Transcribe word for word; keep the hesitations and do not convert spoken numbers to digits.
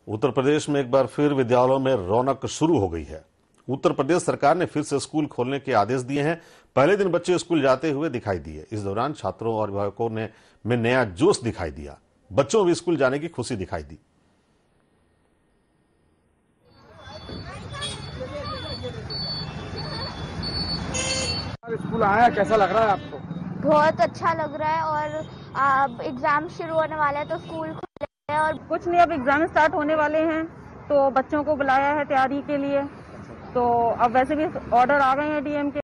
उत्तर प्रदेश में एक बार फिर विद्यालयों में रौनक शुरू हो गई है। उत्तर प्रदेश सरकार ने फिर से स्कूल खोलने के आदेश दिए हैं। पहले दिन बच्चे स्कूल जाते हुए दिखाई दिए। इस दौरान छात्रों और अभिभावकों ने में नया जोश दिखाई दिया। बच्चों भी स्कूल जाने की खुशी दिखाई दी। स्कूल आया, कैसा लग रहा है आपको? बहुत अच्छा लग रहा है और अब एग्जाम शुरू होने वाला है तो स्कूल खुले हैं। और कुछ नहीं, अब एग्जाम स्टार्ट होने वाले हैं तो बच्चों को बुलाया है तैयारी के लिए। तो अब वैसे भी ऑर्डर आ गए हैं डीएम के।